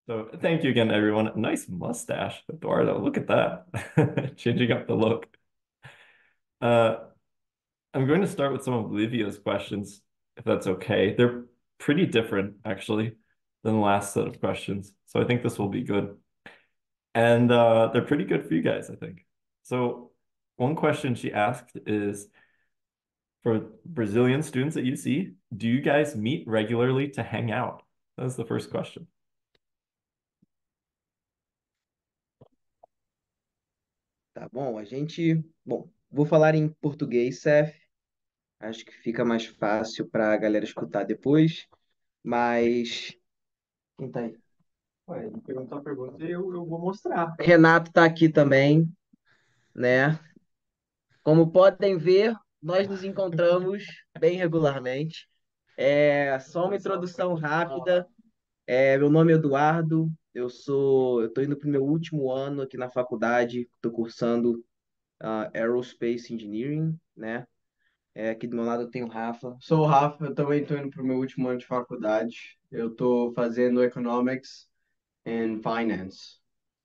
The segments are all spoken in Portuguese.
So thank you again, everyone. Nice mustache, Eduardo. Look at that. Changing up the look. Uh, I'm going to start with some of Livia's questions, if that's okay. They're pretty different, actually, than the last set of questions. So I think this will be good. And they're pretty good for you guys, I think. So one question she asked is, for Brazilian students at UC, do you guys meet regularly to hang out? That's the first question. Tá bom, bom, vou falar em português, Seth. Acho que fica mais fácil para a galera escutar depois. Mas quem tá aí? Ué, ele perguntou a pergunta e eu vou mostrar. Renato tá aqui também, né? Como podem ver, nós nos encontramos bem regularmente. Só uma introdução rápida. Meu nome é Eduardo. Eu tô indo para o meu último ano aqui na faculdade. Estou cursando Aerospace Engineering, né? Aqui do meu lado eu tenho o Rafa. Sou o Rafa, eu também estou indo para o meu último ano de faculdade. Eu estou fazendo Economics and Finance.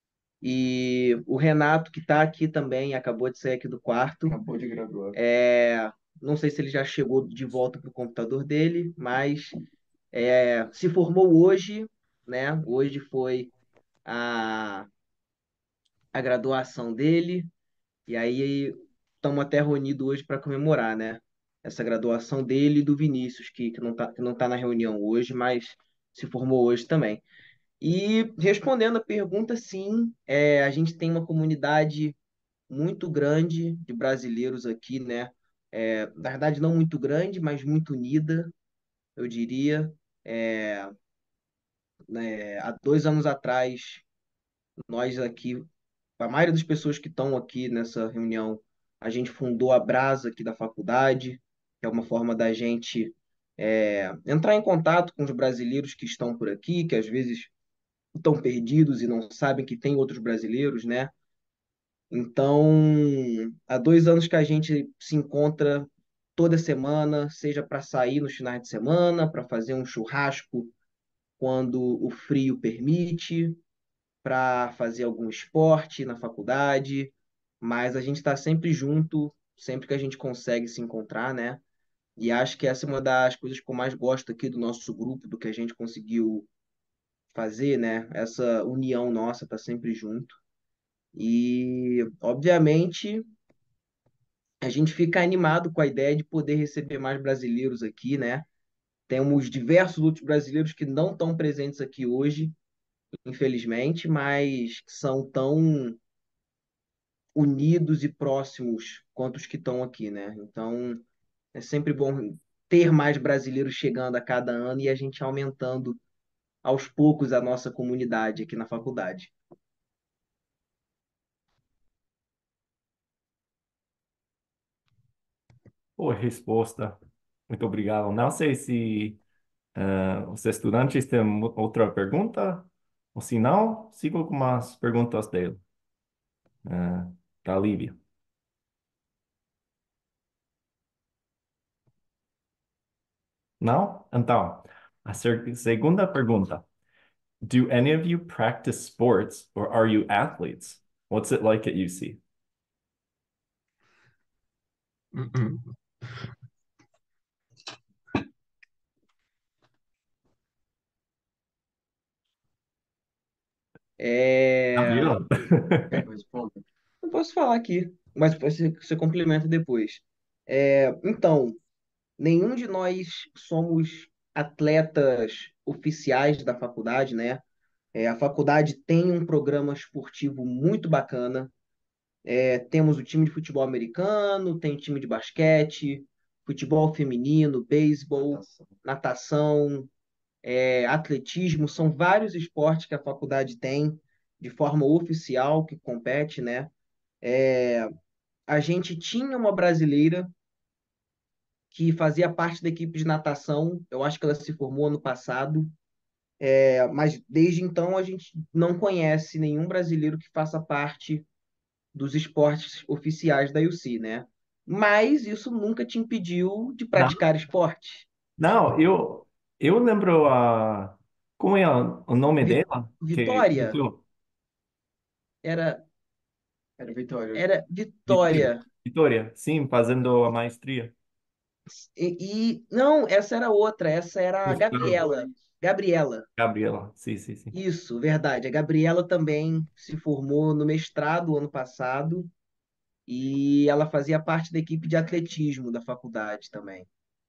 E o Renato, que está aqui também, acabou de sair aqui do quarto. Acabou de graduar. Não sei se ele já chegou de volta para o computador dele, mas se formou hoje, né? Hoje foi a, a graduação dele, e aí estamos até reunidos hoje para comemorar, né? Essa graduação dele e do Vinícius, que não tá na reunião hoje, mas se formou hoje também. E respondendo a pergunta, sim, a gente tem uma comunidade muito grande de brasileiros aqui, né? Na verdade, não muito grande, mas muito unida, eu diria. É, Há 2 anos atrás, nós aqui, a maioria das pessoas que estão aqui nessa reunião, a gente fundou a Brasa aqui da faculdade, que é uma forma da gente entrar em contato com os brasileiros que estão por aqui, que às vezes estão perdidos e não sabem que tem outros brasileiros, né? Então, há 2 anos que a gente se encontra toda semana, seja para sair nos finais de semana, para fazer um churrasco quando o frio permite, para fazer algum esporte na faculdade, mas a gente está sempre junto, sempre que a gente consegue se encontrar, né? E acho que essa é uma das coisas que eu mais gosto aqui do nosso grupo, do que a gente conseguiu fazer, né? Essa união nossa tá sempre junto. E, obviamente, a gente fica animado com a ideia de poder receber mais brasileiros aqui, né? Temos diversos outros brasileiros que não estão presentes aqui hoje, infelizmente, mas que são tão unidos e próximos quanto os que estão aqui, né? Então, é sempre bom ter mais brasileiros chegando a cada ano e a gente aumentando aos poucos a nossa comunidade aqui na faculdade. Boa resposta. Muito obrigado. Não sei se os estudantes têm outra pergunta, ou se não, sigo com as perguntas dele, da Lívia. Não? Então, a segunda pergunta. Do any of you practice sports or are you athletes? What's it like at UC? Tá É... vendo? Quer que eu responda? Não posso falar aqui, mas você complementa depois. Então, nenhum de nós somos atletas oficiais da faculdade, né? A faculdade tem um programa esportivo muito bacana. Temos o time de futebol americano, tem time de basquete, futebol feminino, beisebol, Natação. natação, atletismo. São vários esportes que a faculdade tem de forma oficial que compete, né? A gente tinha uma brasileira que fazia parte da equipe de natação. Eu acho que ela se formou ano passado. Mas desde então a gente não conhece nenhum brasileiro que faça parte dos esportes oficiais da UC, né? Mas isso nunca te impediu de Não, praticar esporte. não, eu lembro Como é o nome Vi- dela? Que Vitória, começou? era, Era Vitória. era Vitória. Vitória. Vitória, sim, fazendo a maestria. Não, essa era outra, essa era a Gustavo. Gabriela. Gabriela. Gabriela, sim, sim, sim. Isso, verdade. A Gabriela também se formou no mestrado ano passado e ela fazia parte da equipe de atletismo da faculdade também.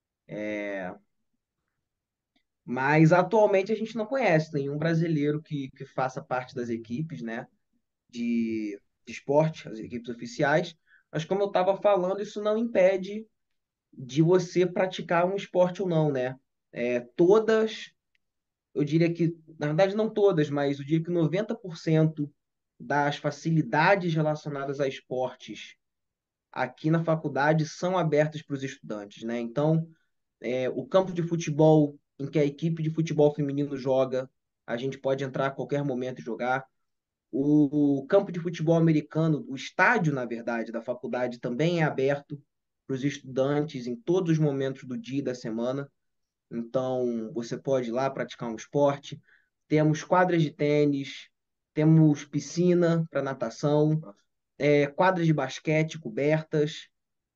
Mas atualmente a gente não conhece nenhum brasileiro que faça parte das equipes, né, de esporte, as equipes oficiais. Mas como eu estava falando, isso não impede de você praticar um esporte ou não, né? Todas, eu diria que, na verdade não todas, mas eu diria que 90% das facilidades relacionadas a esportes aqui na faculdade são abertas para os estudantes, né? Então, o campo de futebol em que a equipe de futebol feminino joga, a gente pode entrar a qualquer momento e jogar. O campo de futebol americano, o estádio, na verdade, da faculdade também é aberto para os estudantes em todos os momentos do dia e da semana. Então, você pode ir lá praticar um esporte. Temos quadras de tênis, temos piscina para natação, quadras de basquete cobertas,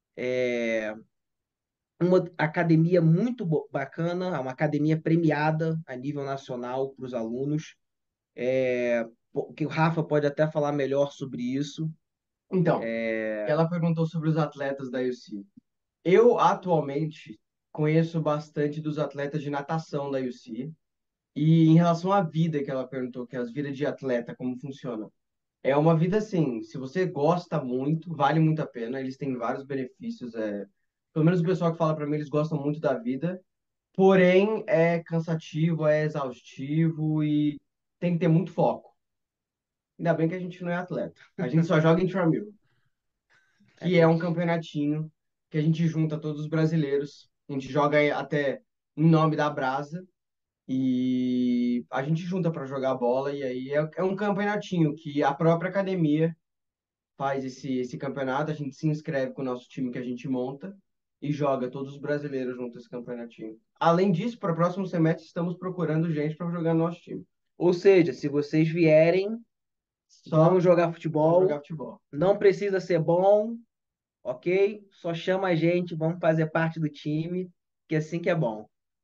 uma academia muito bacana, uma academia premiada a nível nacional para os alunos, que o Rafa pode até falar melhor sobre isso. Então, ela perguntou sobre os atletas da UC. Eu, atualmente, conheço bastante dos atletas de natação da UC. E em relação à vida que ela perguntou, que é as vidas de atleta, como funciona? É uma vida assim, se você gosta muito, vale muito a pena. Eles têm vários benefícios. Pelo menos o pessoal que fala para mim, eles gostam muito da vida. Porém, é cansativo, é exaustivo e tem que ter muito foco. Ainda bem que a gente não é atleta. A gente só joga intramural, A que é um gente, campeonatinho que a gente junta todos os brasileiros. A gente joga até em nome da Brasa e a gente junta para jogar bola. E aí é um campeonatinho que a própria academia faz esse campeonato. A gente se inscreve com o nosso time que a gente monta e joga todos os brasileiros junto esse campeonatinho. Além disso, para o próximo semestre, estamos procurando gente para jogar no nosso time. ou seja, se vocês vierem, Só vamos jogar vamos futebol. jogar futebol. Não precisa ser bom, ok? Só chama a gente, vamos fazer parte do time, que é assim que é bom.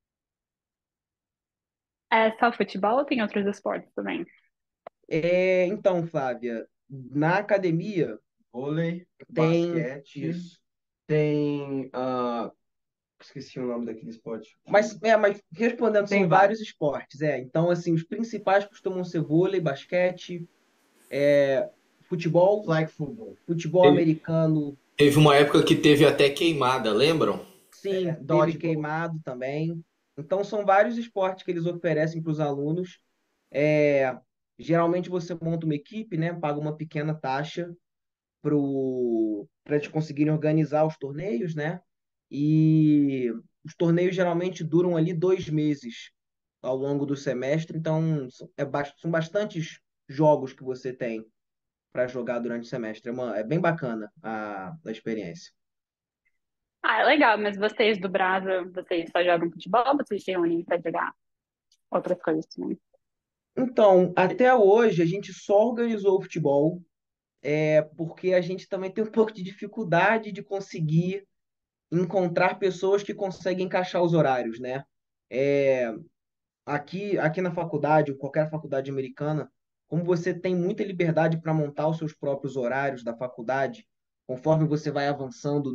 É só futebol ou tem outros esportes também? Então, Flávia, na academia Vôlei, tem basquete, isso. tem. Esqueci o nome daquele esporte. Mas respondendo, Tem são vários. vários esportes. Então, assim, os principais costumam ser vôlei, basquete, futebol, Flag football. futebol Teve, americano, teve uma época que teve até queimada, lembram? sim, teve Dodgeball. queimado também. Então, são vários esportes que eles oferecem para os alunos. É, Geralmente você monta uma equipe, né? Paga uma pequena taxa para eles conseguirem organizar os torneios, né? E os torneios geralmente duram ali 2 meses ao longo do semestre, então são bastantes jogos que você tem para jogar durante o semestre. É bem bacana a experiência. Ah, é legal, mas vocês do Brasa, vocês só jogam futebol ou vocês se reúnem pra jogar outras coisas também? Então, até hoje a gente só organizou o futebol, porque a gente também tem um pouco de dificuldade de conseguir encontrar pessoas que conseguem encaixar os horários, né? É, aqui na faculdade, ou qualquer faculdade americana, como você tem muita liberdade para montar os seus próprios horários da faculdade, conforme você vai avançando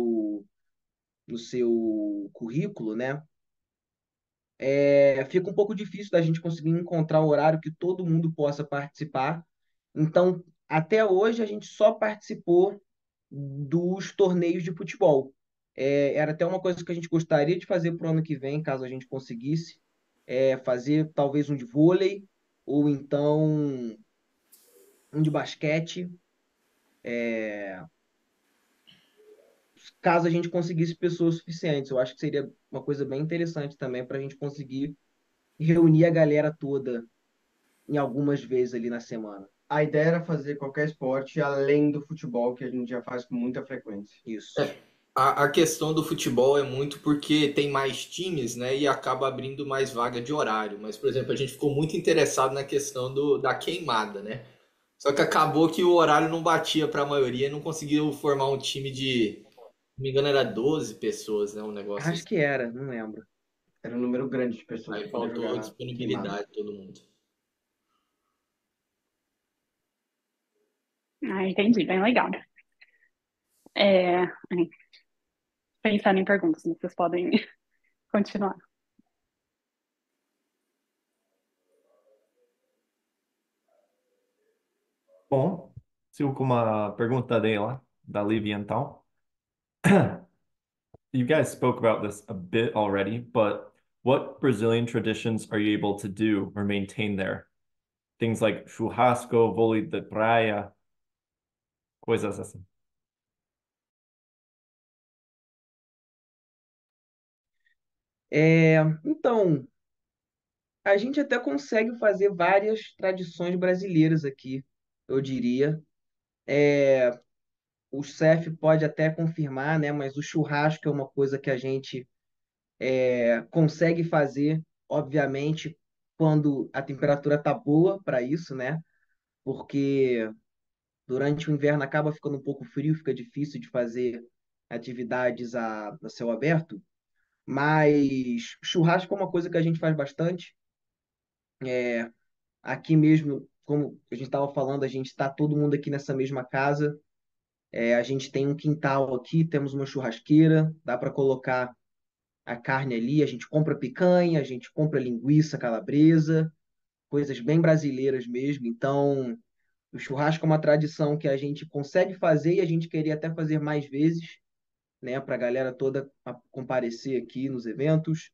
no seu currículo, né? Fica um pouco difícil da gente conseguir encontrar um horário que todo mundo possa participar. Então, até hoje, a gente só participou dos torneios de futebol. Era até uma coisa que a gente gostaria de fazer para o ano que vem, caso a gente conseguisse, fazer talvez um de vôlei ou então um de basquete, caso a gente conseguisse pessoas suficientes. Eu acho que seria uma coisa bem interessante também para a gente conseguir reunir a galera toda em algumas vezes ali na semana. A ideia era fazer qualquer esporte além do futebol, que a gente já faz com muita frequência. Isso. A questão do futebol é muito porque tem mais times, né? E acaba abrindo mais vaga de horário. Mas, por exemplo, a gente ficou muito interessado na questão da queimada, né? Só que acabou que o horário não batia para a maioria e não conseguiu formar um time de, se não me engano, era 12 pessoas, né? Um negócio Acho assim. que era, não lembro. Era um número grande de pessoas Aí para poder faltou jogar queimado. disponibilidade de todo mundo. Ah, entendi, bem legal. É, pensando em perguntas, né? Vocês podem continuar. Bom, sigo com uma pergunta dela, da Lívia, então. You guys spoke about this a bit already, but what Brazilian traditions are you able to do or maintain there? Things like churrasco, vôlei de praia, coisas assim. Então, a gente até consegue fazer várias tradições brasileiras aqui, eu diria. O CEF pode até confirmar, né? Mas o churrasco é uma coisa que a gente consegue fazer, obviamente, quando a temperatura tá boa para isso, né? Porque durante o inverno acaba ficando um pouco frio, fica difícil de fazer atividades a céu aberto. Mas churrasco é uma coisa que a gente faz bastante. Aqui mesmo, como a gente estava falando, a gente está todo mundo aqui nessa mesma casa. A gente tem um quintal aqui, temos uma churrasqueira, dá para colocar a carne ali. A gente compra picanha, a gente compra linguiça calabresa, coisas bem brasileiras mesmo. Então, o churrasco é uma tradição que a gente consegue fazer e a gente queria até fazer mais vezes, né, para a galera toda comparecer aqui nos eventos.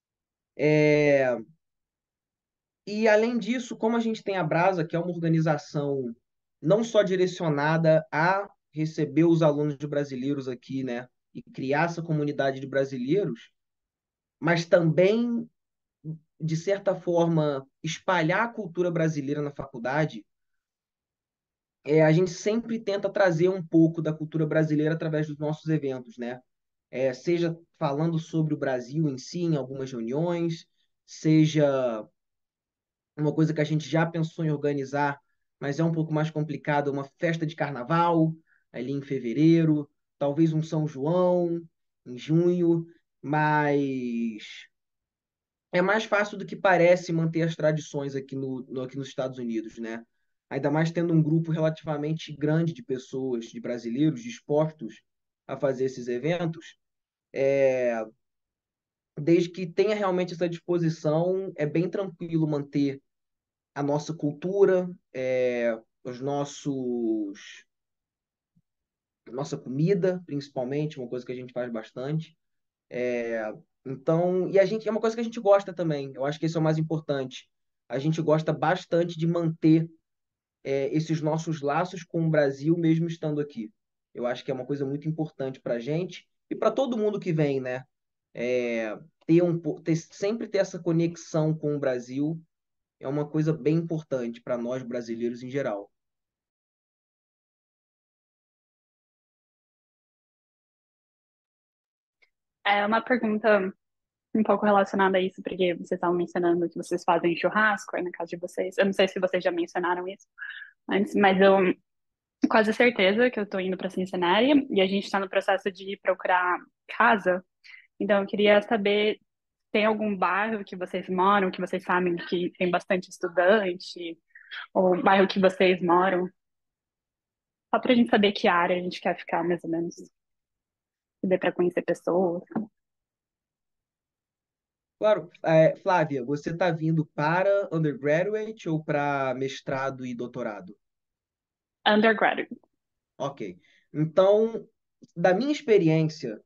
E além disso, como a gente tem a Brasa, que é uma organização não só direcionada a receber os alunos de brasileiros aqui, né, e criar essa comunidade de brasileiros, mas também, de certa forma, espalhar a cultura brasileira na faculdade. A gente sempre tenta trazer um pouco da cultura brasileira através dos nossos eventos, né? Seja falando sobre o Brasil em si, em algumas reuniões, seja uma coisa que a gente já pensou em organizar, mas é um pouco mais complicado, uma festa de carnaval, ali em fevereiro, talvez um São João, em junho, mas é mais fácil do que parece manter as tradições aqui, aqui nos Estados Unidos, né? Ainda mais tendo um grupo relativamente grande de pessoas, de brasileiros, dispostos a fazer esses eventos. Desde que tenha realmente essa disposição, é bem tranquilo manter a nossa cultura, os nossos, nossa comida, principalmente, uma coisa que a gente faz bastante. Então, e a gente é uma coisa que a gente gosta também. Eu acho que isso é o mais importante. A gente gosta bastante de manter esses nossos laços com o Brasil, mesmo estando aqui. Eu acho que é uma coisa muito importante para a gente e para todo mundo que vem, né? Sempre ter essa conexão com o Brasil é uma coisa bem importante para nós brasileiros em geral. É uma pergunta um pouco relacionada a isso, porque vocês estavam mencionando que vocês fazem churrasco aí na casa de vocês. Eu não sei se vocês já mencionaram isso antes, mas eu quase certeza que eu tô indo para Cincinnati e a gente está no processo de procurar casa. Então, eu queria saber, tem algum bairro que vocês moram, que vocês sabem que tem bastante estudante, ou bairro que vocês moram? Só pra gente saber que área a gente quer ficar, mais ou menos. Se dê pra conhecer pessoas. Claro, Flávia, você está vindo para undergraduate ou para mestrado e doutorado? Undergraduate. Ok. Então, da minha experiência,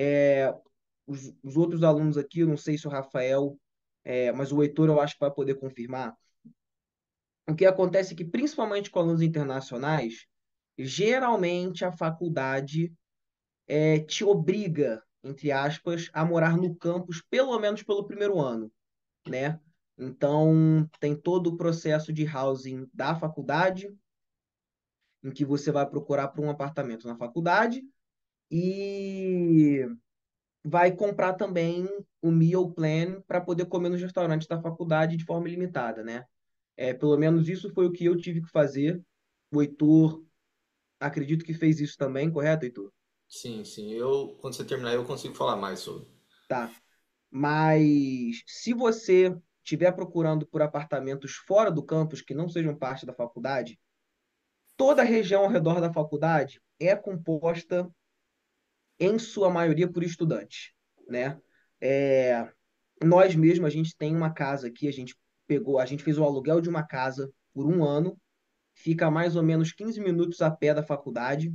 os outros alunos aqui, eu não sei se o Rafael, mas o Heitor eu acho que vai poder confirmar. O que acontece é que, principalmente com alunos internacionais, geralmente a faculdade te obriga, entre aspas, a morar no campus pelo menos pelo primeiro ano, né? Então, tem todo o processo de housing da faculdade, em que você vai procurar por um apartamento na faculdade, e vai comprar também o meal plan para poder comer nos restaurantes da faculdade de forma ilimitada, né? Pelo menos isso foi o que eu tive que fazer. O Heitor, acredito que fez isso também, correto, Heitor? Sim, sim. Eu, quando você terminar, eu consigo falar mais sobre. Tá. Mas se você estiver procurando por apartamentos fora do campus que não sejam parte da faculdade, toda a região ao redor da faculdade é composta, em sua maioria, por estudantes, né? É, nós mesmos, a gente tem uma casa aqui, a gente fez o aluguel de uma casa por um ano, fica a mais ou menos 15 minutos a pé da faculdade,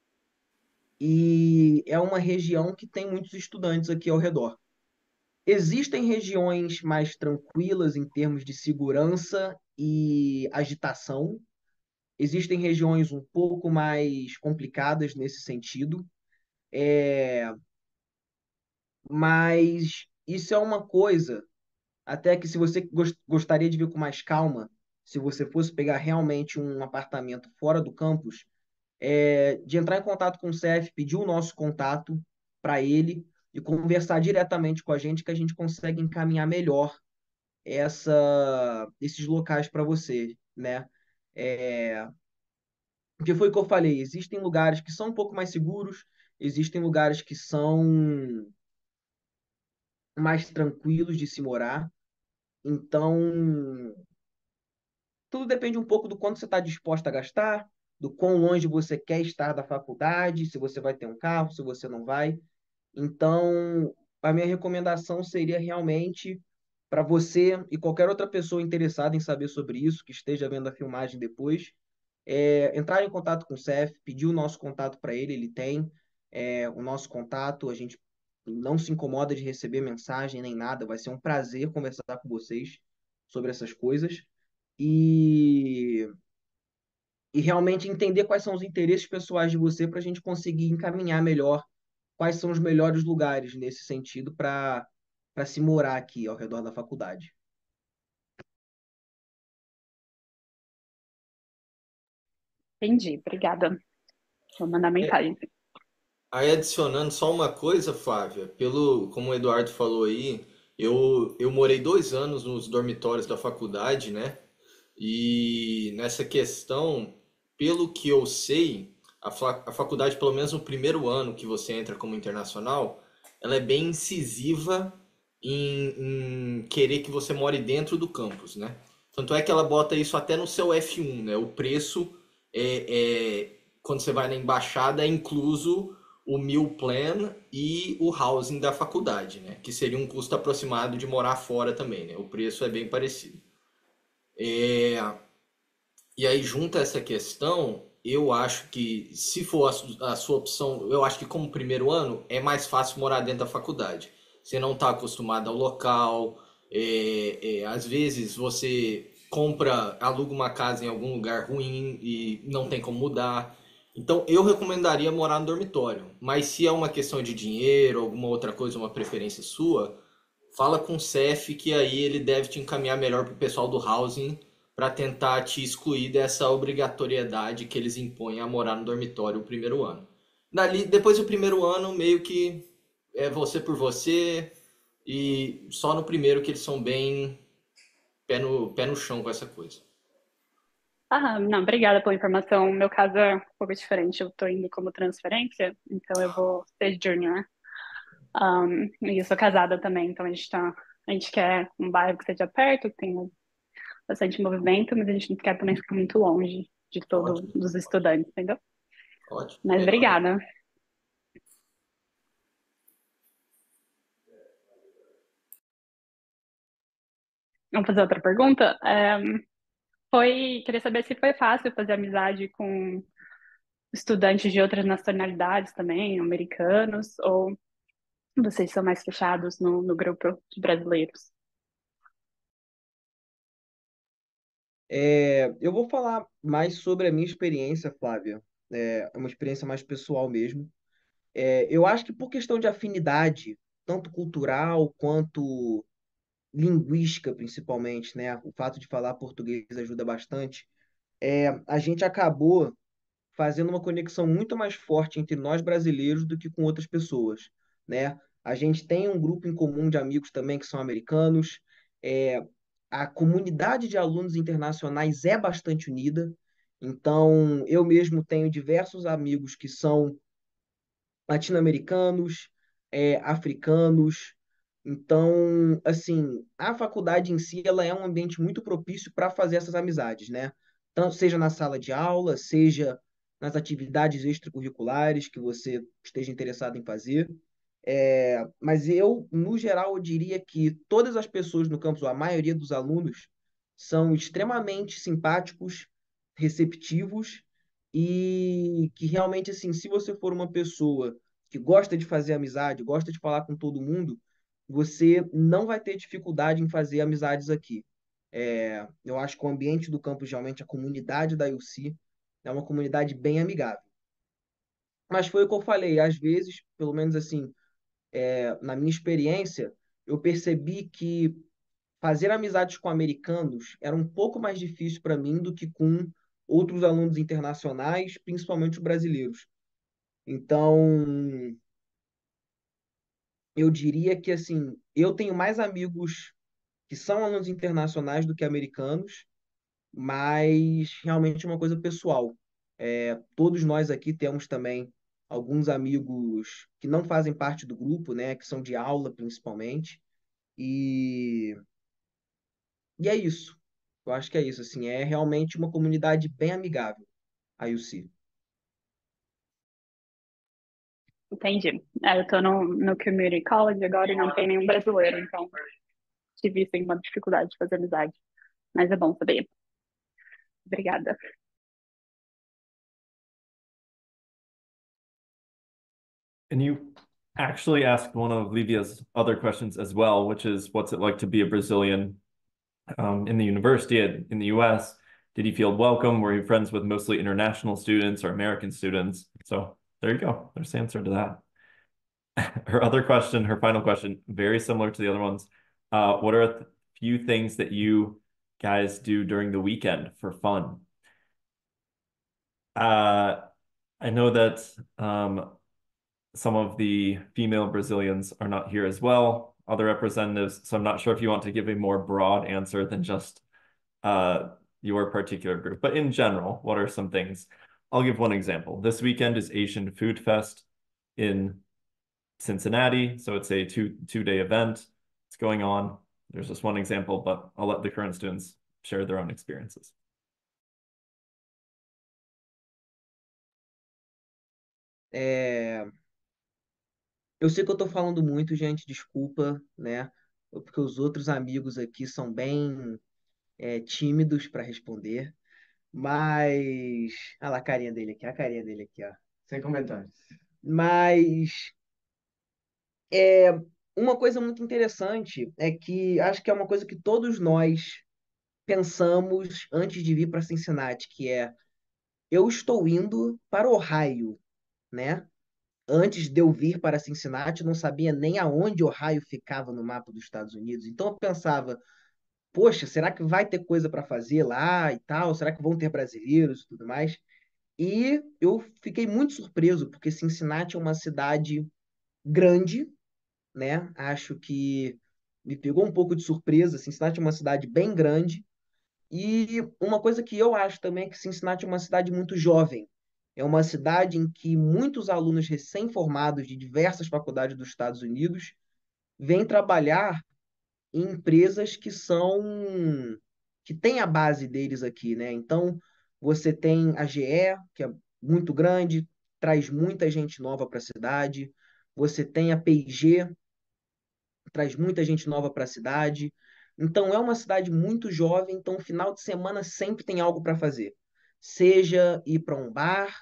e é uma região que tem muitos estudantes aqui ao redor. Existem regiões mais tranquilas em termos de segurança e agitação. Existem regiões um pouco mais complicadas nesse sentido. Mas isso é uma coisa, até que se você gostaria de ver com mais calma, se você fosse pegar realmente um apartamento fora do campus, de entrar em contato com o CEF, pedir o nosso contato para ele e conversar diretamente com a gente, que a gente consegue encaminhar melhor esses locais para você, né? É, porque foi o que eu falei, existem lugares que são um pouco mais seguros, existem lugares que são mais tranquilos de se morar. Então, tudo depende um pouco do quanto você está disposto a gastar, do quão longe você quer estar da faculdade, se você vai ter um carro, se você não vai. Então, a minha recomendação seria realmente para você e qualquer outra pessoa interessada em saber sobre isso, que esteja vendo a filmagem depois, entrar em contato com o CEF, pedir o nosso contato para ele, ele tem o nosso contato, a gente não se incomoda de receber mensagem nem nada, vai ser um prazer conversar com vocês sobre essas coisas e, e realmente entender quais são os interesses pessoais de você para a gente conseguir encaminhar melhor quais são os melhores lugares nesse sentido para se morar aqui ao redor da faculdade. Entendi, obrigada. Vou mandar mensagem. Aí adicionando só uma coisa, Flávia, como o Eduardo falou aí, eu morei 2 anos nos dormitórios da faculdade, né? E nessa questão, pelo que eu sei, a faculdade, pelo menos no primeiro ano que você entra como internacional, ela é bem incisiva em querer que você more dentro do campus, né? Tanto é que ela bota isso até no seu F1, né? O preço quando você vai na embaixada é incluso o meal plan e o housing da faculdade, né? Que seria um custo aproximado de morar fora também, né? O preço é bem parecido. E aí, junto a essa questão, eu acho que se for a sua opção, eu acho que como primeiro ano é mais fácil morar dentro da faculdade. Você não está acostumado ao local, às vezes você aluga uma casa em algum lugar ruim e não tem como mudar. Então, eu recomendaria morar no dormitório. Mas se é uma questão de dinheiro, alguma outra coisa, uma preferência sua, fala com o CEF que aí ele deve te encaminhar melhor para o pessoal do housing para tentar te excluir dessa obrigatoriedade que eles impõem a morar no dormitório o primeiro ano. Dali, depois do primeiro ano, meio que é você por você e só no primeiro que eles são bem pé no chão com essa coisa. Ah, não, obrigada pela informação. Meu caso é um pouco diferente. Eu tô indo como transferência, então eu vou ser junior. E eu sou casada também, então a gente quer um bairro que seja perto, que tenha bastante movimento, mas a gente não quer também ficar muito longe de todos Ótimo, os estudantes, entendeu? ótimo. Mas Melhor ainda. obrigada. Vamos fazer outra pergunta? Queria saber se foi fácil fazer amizade com estudantes de outras nacionalidades também, americanos, ou vocês são mais fechados no grupo de brasileiros? Eu vou falar mais sobre a minha experiência, Flávia. É uma experiência mais pessoal mesmo. Eu acho que por questão de afinidade, tanto cultural quanto linguística, principalmente, né? O fato de falar português ajuda bastante. A gente acabou fazendo uma conexão muito mais forte entre nós brasileiros do que com outras pessoas, né? A gente tem um grupo em comum de amigos também que são americanos. É, a comunidade de alunos internacionais é bastante unida. Então, eu mesmo tenho diversos amigos que são latino-americanos, africanos. Então, assim, a faculdade em si, ela é um ambiente muito propício para fazer essas amizades, né? Tanto seja na sala de aula, seja nas atividades extracurriculares que você esteja interessado em fazer. Mas eu, no geral, eu diria que todas as pessoas no campus, a maioria dos alunos, são extremamente simpáticos, receptivos e que realmente, assim, se você for uma pessoa que gosta de fazer amizade, gosta de falar com todo mundo, você não vai ter dificuldade em fazer amizades aqui. Eu acho que o ambiente do campus, realmente, a comunidade da UC, é uma comunidade bem amigável. Mas foi o que eu falei, às vezes, pelo menos assim, na minha experiência, eu percebi que fazer amizades com americanos era um pouco mais difícil para mim do que com outros alunos internacionais, principalmente os brasileiros. Então, eu diria que assim, eu tenho mais amigos que são alunos internacionais do que americanos, mas realmente é uma coisa pessoal. Todos nós aqui temos também alguns amigos que não fazem parte do grupo, né, que são de aula principalmente, e, e é isso. Eu acho que é isso, assim, é realmente uma comunidade bem amigável, a UC. Entendi. Eu tô no Community College agora e não tem nenhum brasileiro, então tive sim uma dificuldade de fazer amizade. Mas é bom saber. Obrigada. And you actually asked one of Livia's other questions as well, which is what's it like to be a Brazilian in the university in the US? Did you feel welcome? Were you friends with mostly international students or American students? So there you go. There's the answer to that. Her other question, her final question, very similar to the other ones. What are a few things that you guys do during the weekend for fun? I know that some of the female Brazilians are not here as well, other representatives. So I'm not sure if you want to give a more broad answer than just your particular group. But in general, what are some things? I'll give one example. This weekend is Asian Food Fest in Cincinnati. So it's a two-day event. It's going on. There's just one example, but I'll let the current students share their own experiences. É, Eu sei que eu tô falando muito, gente, desculpa, né? Porque os outros amigos aqui são bem tímidos para responder, mas... Olha lá a carinha dele aqui, a carinha dele aqui, ó. Sem comentários. Mas é, uma coisa muito interessante é que acho que é uma coisa que todos nós pensamos antes de vir para Cincinnati, que é eu estou indo para Ohio, né? Antes de eu vir para Cincinnati, eu não sabia nem aonde Ohio ficava no mapa dos Estados Unidos. Então eu pensava, poxa, será que vai ter coisa para fazer lá e tal? Será que vão ter brasileiros e tudo mais? E eu fiquei muito surpreso, porque Cincinnati é uma cidade grande, né? Acho que me pegou um pouco de surpresa. Cincinnati é uma cidade bem grande. E uma coisa que eu acho também é que Cincinnati é uma cidade muito jovem. É uma cidade em que muitos alunos recém-formados de diversas faculdades dos Estados Unidos vêm trabalhar em empresas que têm a base deles aqui, né? Então, você tem a GE, que é muito grande, traz muita gente nova para a cidade. Você tem a P&G, traz muita gente nova para a cidade. Então é uma cidade muito jovem, então final de semana sempre tem algo para fazer. Seja ir para um bar,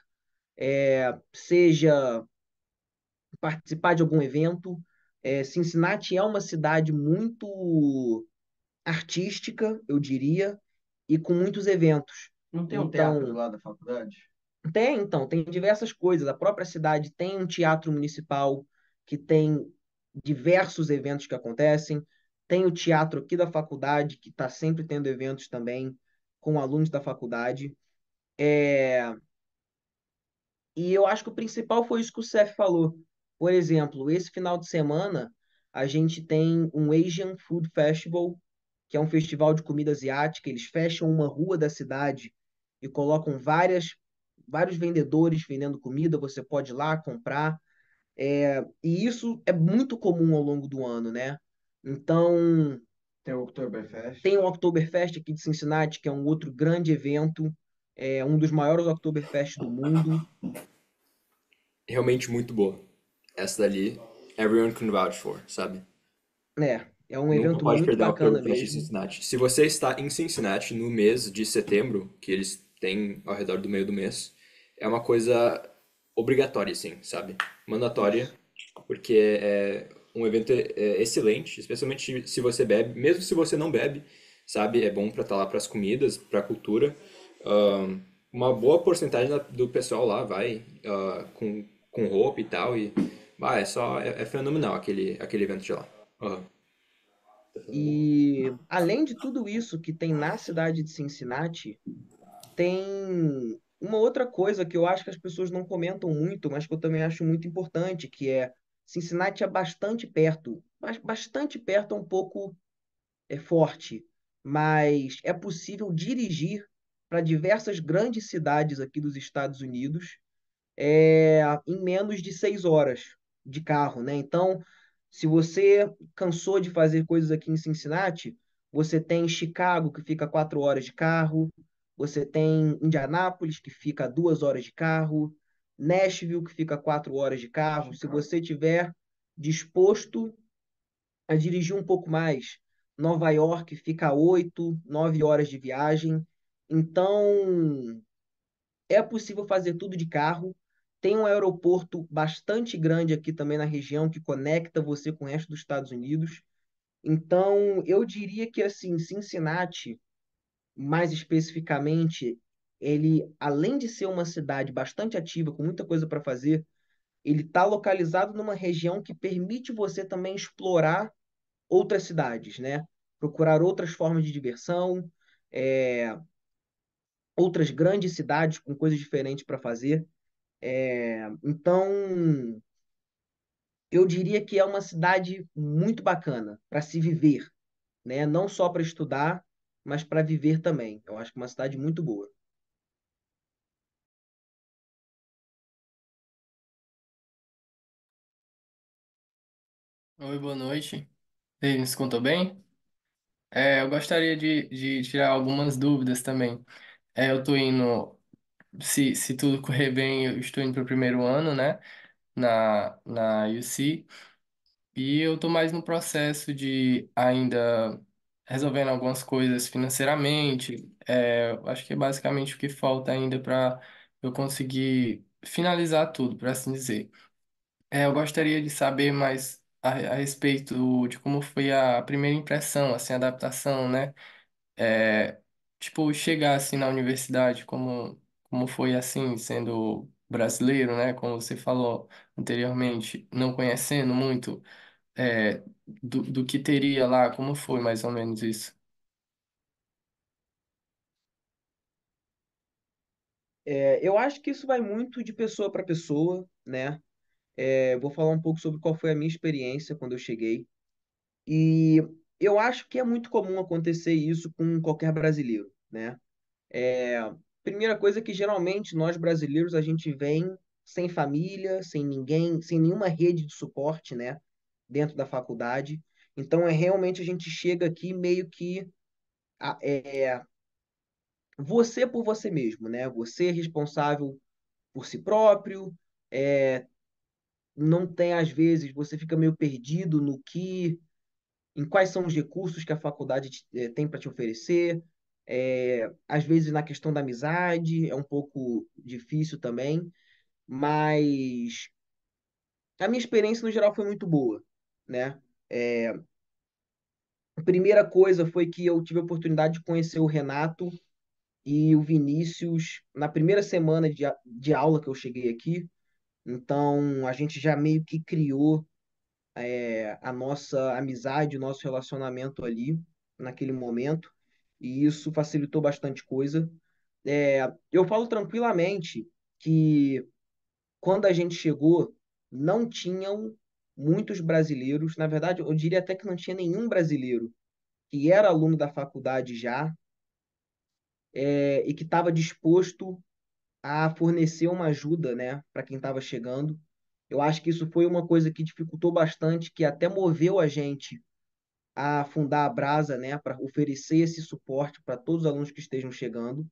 seja participar de algum evento. Cincinnati é uma cidade muito artística, eu diria, e com muitos eventos. Não tem um teatro Então, lá da faculdade? tem diversas coisas. A própria cidade tem um teatro municipal que tem diversos eventos que acontecem. Tem o teatro aqui da faculdade, que está sempre tendo eventos também com alunos da faculdade. E eu acho que o principal foi isso que o Cef falou. Por exemplo, esse final de semana a gente tem um Asian Food Festival, que é um festival de comida asiática. Eles fecham uma rua da cidade e colocam vários vendedores vendendo comida. Você pode ir lá comprar. E isso é muito comum ao longo do ano, né? Então, Tem o Oktoberfest. tem o Oktoberfest aqui de Cincinnati, que é um outro grande evento, um dos maiores Oktoberfest do mundo. Realmente muito boa. Essa dali, everyone can vouch for, sabe? É um Nunca evento pode muito perder o bacana Oktoberfest em mesmo. Cincinnati. Se você está em Cincinnati no mês de setembro, que eles têm ao redor do meio do mês, é uma coisa obrigatória, sim, sabe? Mandatória, Isso. porque é um evento excelente, especialmente se você bebe, mesmo se você não bebe, sabe? É bom pra estar lá pras comidas, pra cultura. Ahn, uma boa porcentagem do pessoal lá vai com roupa e tal, e é fenomenal aquele evento de lá. Aham. E além de tudo isso que tem na cidade de Cincinnati, tem uma outra coisa que eu acho que as pessoas não comentam muito, mas que eu também acho muito importante, que é Cincinnati é bastante perto, mas bastante perto é um pouco forte, mas é possível dirigir para diversas grandes cidades aqui dos Estados Unidos em menos de 6 horas de carro, né? Então, se você cansou de fazer coisas aqui em Cincinnati, você tem Chicago, que fica 4 horas de carro, você tem Indianápolis, que fica 2 horas de carro, Nashville, que fica 4 horas de carro. Se você tiver disposto a dirigir um pouco mais, Nova York fica 8, 9 horas de viagem. Então, é possível fazer tudo de carro. Tem um aeroporto bastante grande aqui também na região que conecta você com o resto dos Estados Unidos. Então, eu diria que assim, Cincinnati, mais especificamente, ele, além de ser uma cidade bastante ativa, com muita coisa para fazer, ele está localizado numa região que permite você também explorar outras cidades, né? Procurar outras formas de diversão, é, outras grandes cidades com coisas diferentes para fazer. Então, eu diria que é uma cidade muito bacana para se viver, né? Não só para estudar, mas para viver também. Eu acho que é uma cidade muito boa. Oi, boa noite. Ele me escutou bem? Eu gostaria de tirar algumas dúvidas também. Eu tô indo, se tudo correr bem, eu estou indo para o primeiro ano, né, na UC, e eu tô mais no processo de ainda resolvendo algumas coisas financeiramente. Eu acho que é basicamente o que falta ainda para eu conseguir finalizar tudo, por assim dizer. Eu gostaria de saber mais a respeito de como foi a primeira impressão, assim, a adaptação, né? É, tipo, chegar assim na universidade, como foi assim, sendo brasileiro, né? Como você falou anteriormente, não conhecendo muito do que teria lá, como foi mais ou menos isso? Eu acho que isso vai muito de pessoa para pessoa, né? Vou falar um pouco sobre qual foi a minha experiência quando eu cheguei. E eu acho que é muito comum acontecer isso com qualquer brasileiro, né? É, Primeira coisa é que geralmente nós brasileiros a gente vem sem família, sem ninguém, sem nenhuma rede de suporte, né, dentro da faculdade. Então é realmente a gente chega aqui meio que você por você mesmo, né? Você é responsável por si próprio. Não tem às vezes você fica meio perdido em quais são os recursos que a faculdade tem para te oferecer. Às vezes na questão da amizade é um pouco difícil também, mas a minha experiência no geral foi muito boa, né? A primeira coisa foi que eu tive a oportunidade de conhecer o Renato e o Vinícius na primeira semana de aula que eu cheguei aqui. Então a gente já meio que criou a nossa amizade, o nosso relacionamento ali naquele momento, e isso facilitou bastante coisa. Eu falo tranquilamente que quando a gente chegou, não tinham muitos brasileiros. Na verdade, eu diria até que não tinha nenhum brasileiro que era aluno da faculdade já, e que estava disposto a fornecer uma ajuda, né, para quem estava chegando. Eu acho que isso foi uma coisa que dificultou bastante, que até moveu a gente a fundar a Brasa, né, para oferecer esse suporte para todos os alunos que estejam chegando.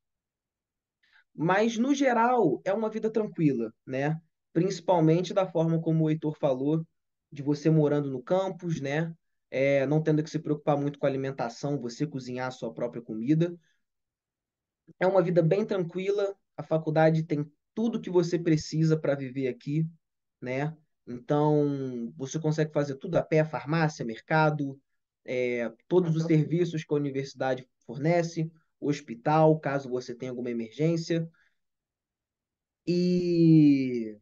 Mas, no geral, é uma vida tranquila, né? Principalmente da forma como o Heitor falou, de você morando no campus, né? Não tendo que se preocupar muito com a alimentação, você cozinhar a sua própria comida. É uma vida bem tranquila. A faculdade tem tudo que você precisa para viver aqui, né? Então, você consegue fazer tudo a pé, farmácia, mercado, todos os serviços que a universidade fornece, hospital, caso você tenha alguma emergência. E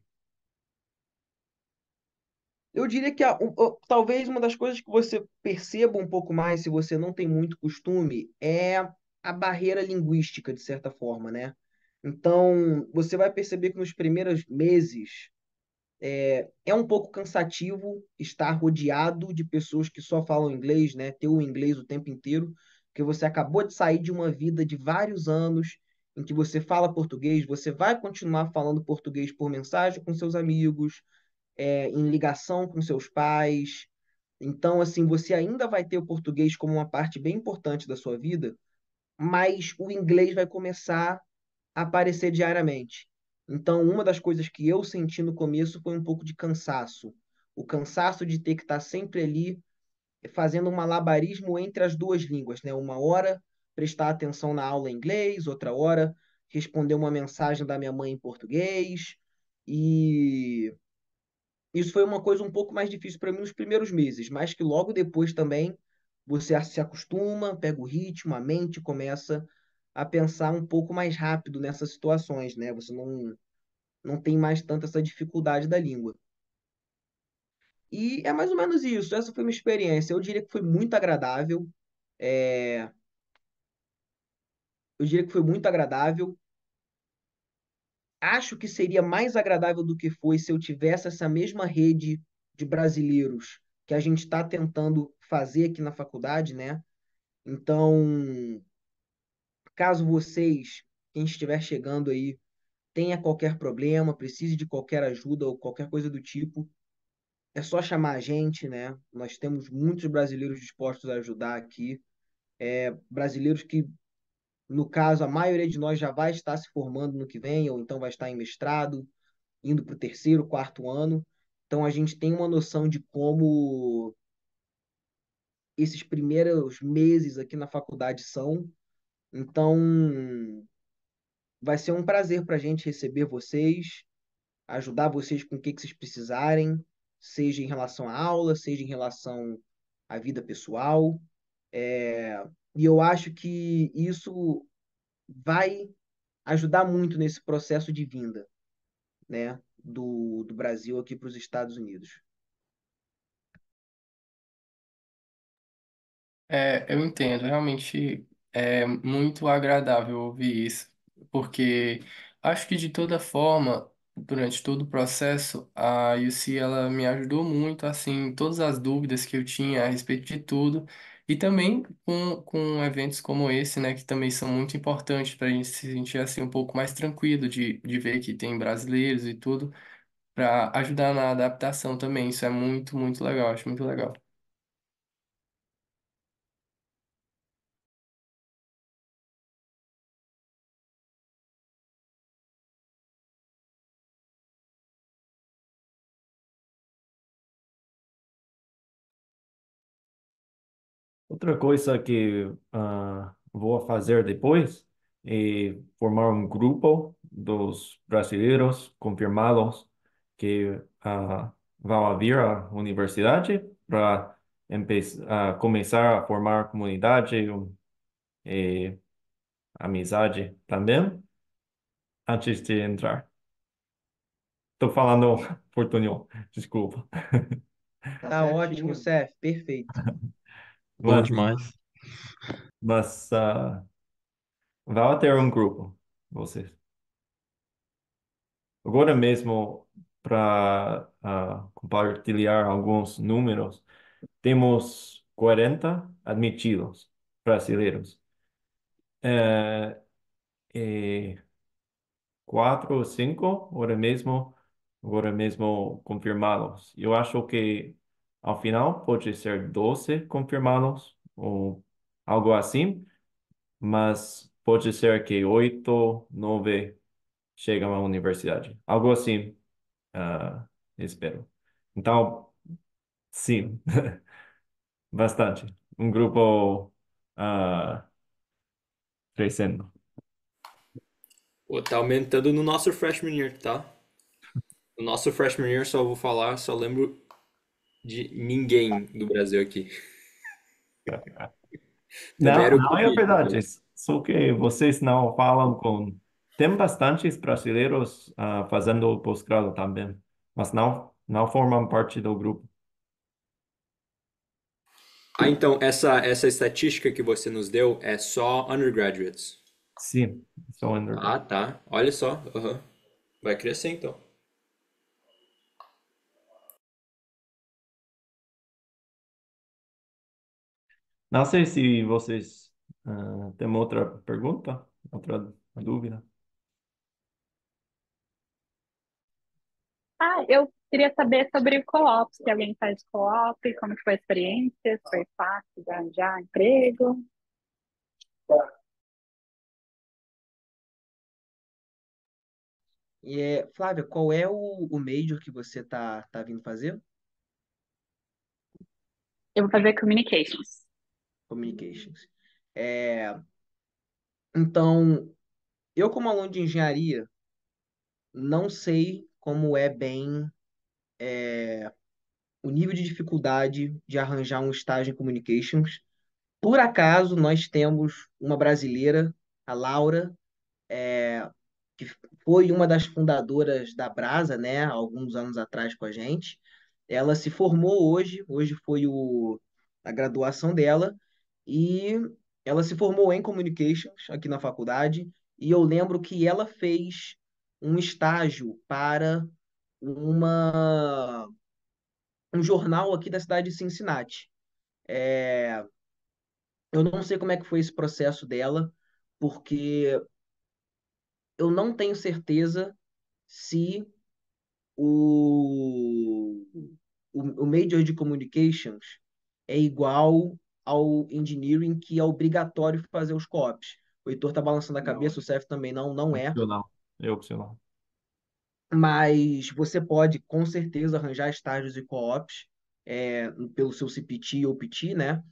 eu diria que talvez uma das coisas que você perceba um pouco mais, se você não tem muito costume, é a barreira linguística, de certa forma, né? Então, você vai perceber que nos primeiros meses é um pouco cansativo estar rodeado de pessoas que só falam inglês, né? Ter o inglês o tempo inteiro, porque você acabou de sair de uma vida de vários anos em que você fala português, você vai continuar falando português por mensagem com seus amigos, em ligação com seus pais. Então, assim, você ainda vai ter o português como uma parte bem importante da sua vida, mas o inglês vai começar a aparecer diariamente. Então, uma das coisas que eu senti no começo foi um pouco de cansaço. O cansaço de ter que estar sempre ali fazendo um malabarismo entre as duas línguas, né? Uma hora prestar atenção na aula em inglês, outra hora responder uma mensagem da minha mãe em português. E isso foi uma coisa um pouco mais difícil para mim nos primeiros meses, mas que logo depois também você se acostuma, pega o ritmo, a mente começa a pensar um pouco mais rápido nessas situações, né? Você não tem mais tanta essa dificuldade da língua. E é mais ou menos isso. Essa foi minha experiência. Eu diria que foi muito agradável. É, eu diria que foi muito agradável. Acho que seria mais agradável do que foi se eu tivesse essa mesma rede de brasileiros que a gente está tentando fazer aqui na faculdade, né? Então, caso vocês, quem estiver chegando aí, tenha qualquer problema, precise de qualquer ajuda ou qualquer coisa do tipo, é só chamar a gente, né? Nós temos muitos brasileiros dispostos a ajudar aqui, brasileiros que, no caso, a maioria de nós já vai estar se formando no que vem, ou então vai estar em mestrado, indo para o terceiro, quarto ano. Então a gente tem uma noção de como esses primeiros meses aqui na faculdade são. Então vai ser um prazer para a gente receber vocês, ajudar vocês com o que vocês precisarem, seja em relação à aula, seja em relação à vida pessoal. E eu acho que isso vai ajudar muito nesse processo de vinda, né, do Brasil aqui para os Estados Unidos. Eu entendo, realmente é muito agradável ouvir isso, porque acho que de toda forma, durante todo o processo, a UC ela me ajudou muito, assim, todas as dúvidas que eu tinha a respeito de tudo, e também com eventos como esse, né, que também são muito importantes para a gente se sentir assim um pouco mais tranquilo de ver que tem brasileiros e tudo, para ajudar na adaptação também. Isso é muito, muito legal, acho muito legal. Outra coisa que vou fazer depois é formar um grupo dos brasileiros, confirmá-los que vão vir à universidade para começar a formar comunidade e amizade também antes de entrar. Estou falando portunhol, desculpa. Tá Tá ótimo, certinho. Cef, perfeito. Bom Mas, demais. mas vão ter um grupo, vocês. Agora mesmo, para compartilhar alguns números, temos 40 admitidos brasileiros. Eh, e quatro ou cinco agora mesmo confirmados. Eu acho que ao final pode ser 12 confirmados ou algo assim, mas pode ser que oito, nove chegam à universidade. Algo assim, espero. Então, sim, bastante. Um grupo crescendo. Pô, tá aumentando no nosso freshman year, tá? No nosso freshman year, só vou falar, só lembro de ninguém do Brasil aqui. Também Não, era o não é Covid, verdade. mas... Só que vocês não falam com. Tem bastantes brasileiros fazendo pós-grado também, mas não formam parte do grupo. Ah, então, essa estatística que você nos deu é só undergraduates. Sim, só Ah, undergrad. tá. Olha só. Aham. Vai crescer então. Não sei se vocês têm outra pergunta, outra dúvida. Ah, eu queria saber sobre o co-op, se alguém faz co-op, como que foi a experiência, se foi fácil de arranjar emprego. Flávia, qual é o major que você tá vindo fazer? Eu vou fazer communications. Communications. É, então, eu como aluno de engenharia, não sei como é bem o nível de dificuldade de arranjar um estágio em communications. Por acaso, nós temos uma brasileira, a Laura, que foi uma das fundadoras da Brasa, né, há alguns anos atrás com a gente. Ela se formou hoje foi a graduação dela, e ela se formou em Communications aqui na faculdade, e eu lembro que ela fez um estágio para uma, um jornal aqui da cidade de Cincinnati. Eu não sei como é que foi esse processo dela, porque eu não tenho certeza se o, o Major de Communications é igual ao Engineering, que é obrigatório fazer os co-ops. O Heitor tá balançando a cabeça, o Cef também não é, Opcional. É opcional. mas você pode com certeza arranjar estágios e co-ops pelo seu CPT ou PT, né?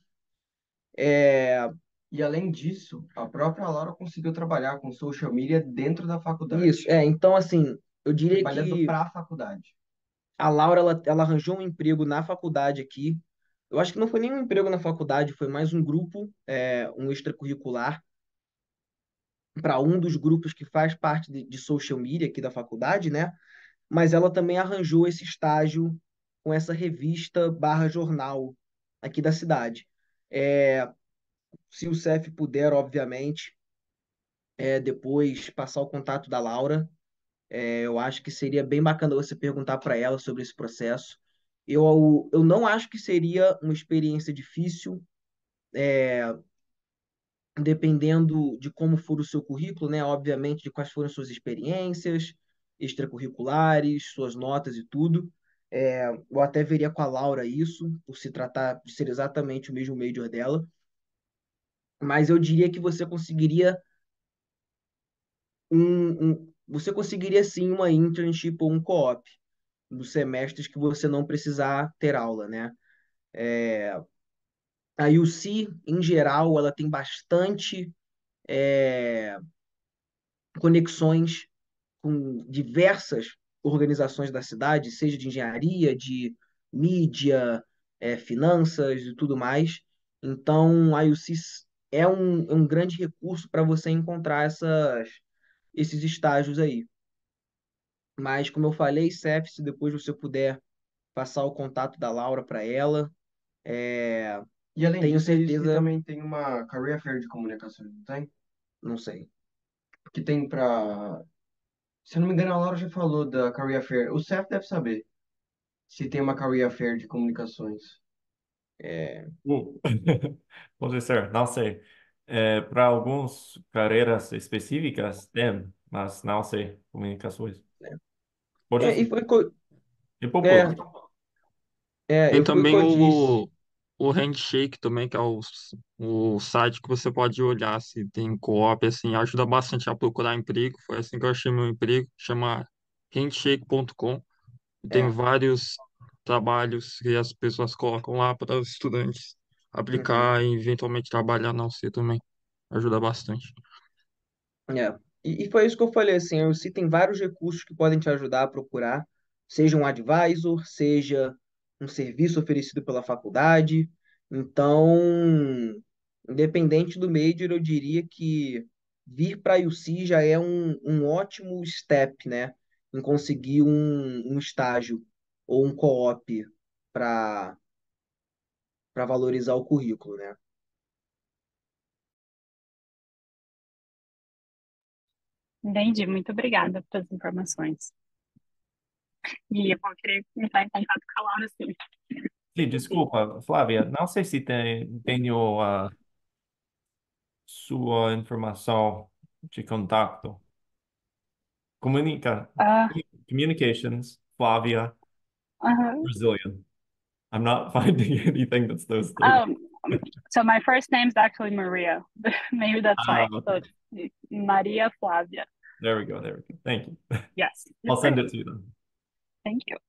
E além disso, a própria Laura conseguiu trabalhar com social media dentro da faculdade, Isso, então assim, eu diria trabalhando que para a faculdade. a Laura ela arranjou um emprego na faculdade aqui. Eu acho que não foi nenhum emprego na faculdade, foi mais um grupo, um extracurricular, para um dos grupos que faz parte de social media aqui da faculdade, né? Mas ela também arranjou esse estágio com essa revista barra jornal aqui da cidade. É, Se o CEF puder, obviamente, depois passar o contato da Laura, eu acho que seria bem bacana você perguntar para ela sobre esse processo. Eu não acho que seria uma experiência difícil, dependendo de como for o seu currículo, né? Obviamente, de quais foram suas experiências extracurriculares, suas notas e tudo. Eu até veria com a Laura isso, por se tratar de ser exatamente o mesmo major dela. Mas eu diria que você conseguiria sim uma internship ou um co-op nos semestres que você não precisar ter aula, né? A UC, em geral, ela tem bastante conexões com diversas organizações da cidade, seja de engenharia, de mídia, finanças e tudo mais. Então, a UC é um grande recurso para você encontrar esses estágios aí. Mas, como eu falei, Cef, se depois você puder passar o contato da Laura para ela, é, E além tenho disso, a UC certeza, também tem uma career fair de comunicações, não tem? não sei. Que tem para Se eu não me engano, a Laura já falou da Career Fair. O Seth deve saber se tem uma Career Fair de comunicações. Uh, Pode ser, não sei. Para algumas carreiras específicas, tem, mas não sei, comunicações. Pode É, ser. e foi, co- E é, popular. e Tem foi o que também eu disse. o Handshake também, que é o site que você pode olhar se tem co-op, assim, ajuda bastante a procurar emprego. Foi assim que eu achei meu emprego, chama handshake.com. E tem É, vários trabalhos que as pessoas colocam lá para os estudantes uhum. aplicar e eventualmente trabalhar na UC também. Ajuda bastante. É. E foi isso que eu falei, assim, o C tem vários recursos que podem te ajudar a procurar, seja um advisor, seja um serviço oferecido pela faculdade. Então, independente do major, eu diria que vir para a UC já é um ótimo step, né, em conseguir um estágio ou um co-op para valorizar o currículo, né? Entendi, muito obrigada pelas informações. E eu vou querer entrar em contato com a Laura, sim. Sim, desculpa, Flávia, não sei se tenho a sua informação de contato. Comunica, Ah, Communications, Flávia, aham. Brazilian. I'm not finding anything that's those three. Um, so my first name's actually Maria. Maybe that's why. So Okay. it's Maria Flavia. There we go. There we go. Thank you. Yes. I'll send it to you then. Thank you.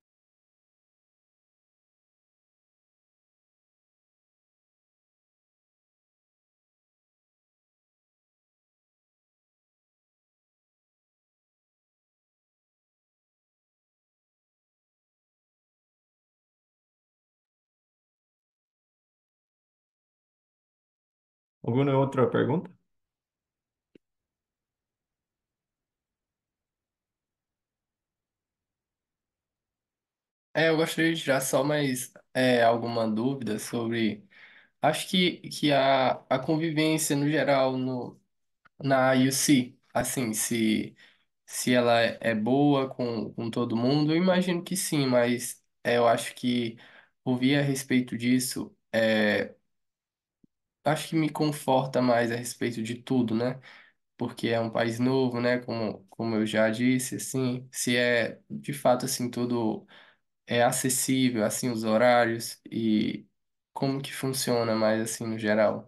Alguma outra pergunta? Eu gostaria de tirar só mais alguma dúvida sobre. Acho que a convivência no geral na IUC, assim, se ela é boa com todo mundo, eu imagino que sim, mas eu acho que ouvir a respeito disso, acho que me conforta mais a respeito de tudo, né? Porque é um país novo, né? Como eu já disse, assim, se é de fato assim tudo é acessível, assim, os horários e como que funciona mais assim no geral.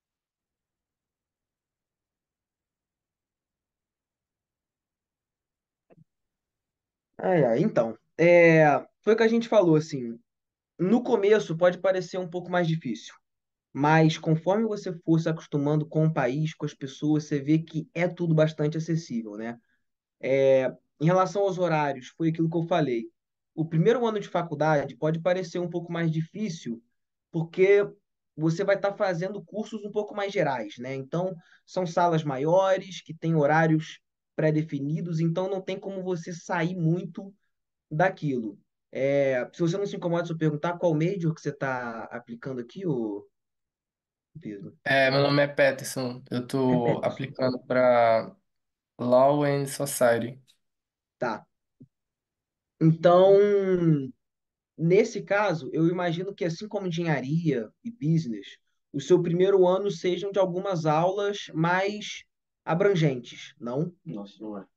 Então, foi o que a gente falou, assim, no começo pode parecer um pouco mais difícil, mas conforme você for se acostumando com o país, com as pessoas, você vê que é tudo bastante acessível, né? Em relação aos horários, foi aquilo que eu falei. O primeiro ano de faculdade pode parecer um pouco mais difícil, porque você vai estar fazendo cursos um pouco mais gerais, né? Então, são salas maiores, que têm horários pré-definidos, então não tem como você sair muito daquilo. Se você não se incomoda se eu perguntar qual major que você está aplicando aqui, ô Pedro? Meu nome é Peterson, eu É estou Peterson. aplicando para Law and Society. Tá. Então, nesse caso, eu imagino que, assim como engenharia e business, o seu primeiro ano sejam de algumas aulas mais abrangentes, não? Nossa, não é.